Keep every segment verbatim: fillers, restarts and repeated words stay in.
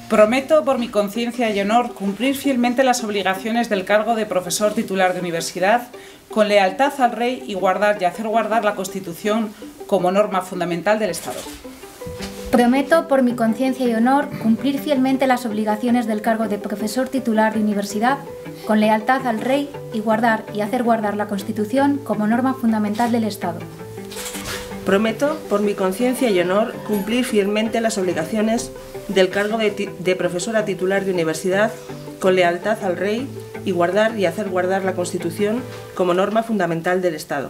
Prometo, por mi conciencia y honor, cumplir fielmente las obligaciones del cargo de profesor titular de universidad, con lealtad al Rey y guardar y hacer guardar la Constitución como norma fundamental del Estado. Prometo, por mi conciencia y honor, cumplir fielmente las obligaciones del cargo de profesor titular de universidad, con lealtad al Rey y guardar y hacer guardar la Constitución como norma fundamental del Estado. Prometo, por mi conciencia y honor, cumplir fielmente las obligaciones del cargo de, de profesora titular de universidad, con lealtad al Rey y guardar y hacer guardar la Constitución como norma fundamental del Estado.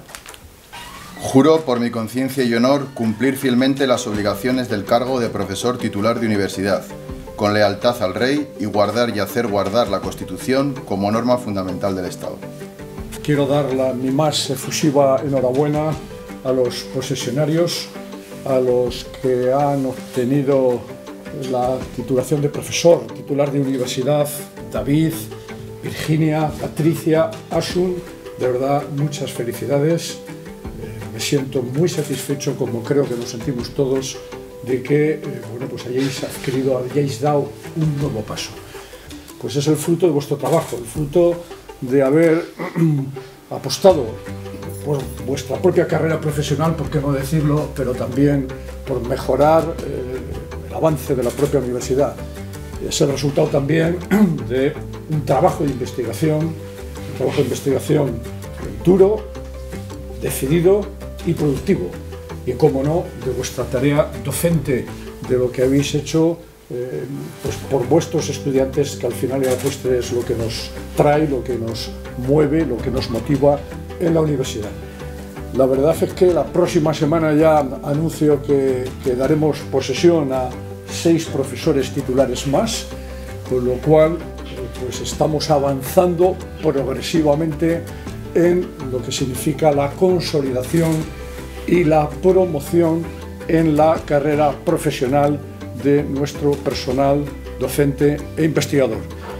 Juro, por mi conciencia y honor, cumplir fielmente las obligaciones del cargo de profesor titular de universidad, con lealtad al Rey y guardar y hacer guardar la Constitución como norma fundamental del Estado. Quiero dar la, mi más efusiva enhorabuena a los posesionarios, a los que han obtenido la titulación de profesor titular de universidad, David, Virginia, Patricia, Asun. De verdad, muchas felicidades. Me siento muy satisfecho, como creo que nos sentimos todos, de que eh, bueno, pues hayáis adquirido, hayáis dado un nuevo paso. Pues es el fruto de vuestro trabajo, el fruto de haber apostado por vuestra propia carrera profesional, por qué no decirlo, pero también por mejorar eh, el avance de la propia universidad. Es el resultado también de un trabajo de investigación, un trabajo de investigación duro, decidido y productivo, y como no, de vuestra tarea docente, de lo que habéis hecho eh, pues por vuestros estudiantes, que al final y al postre es lo que nos trae, lo que nos mueve, lo que nos motiva en la universidad. La verdad es que la próxima semana ya anuncio que, que daremos posesión a seis profesores titulares más, con lo cual pues estamos avanzando progresivamente en lo que significa la consolidación y la promoción en la carrera profesional de nuestro personal docente e investigador.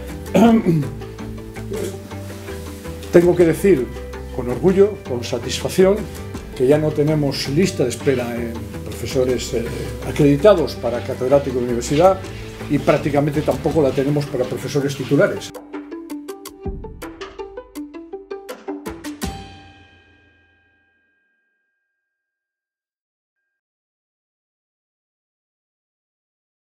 Tengo que decir con orgullo, con satisfacción, que ya no tenemos lista de espera en profesores eh, acreditados para catedrático de universidad y prácticamente tampoco la tenemos para profesores titulares.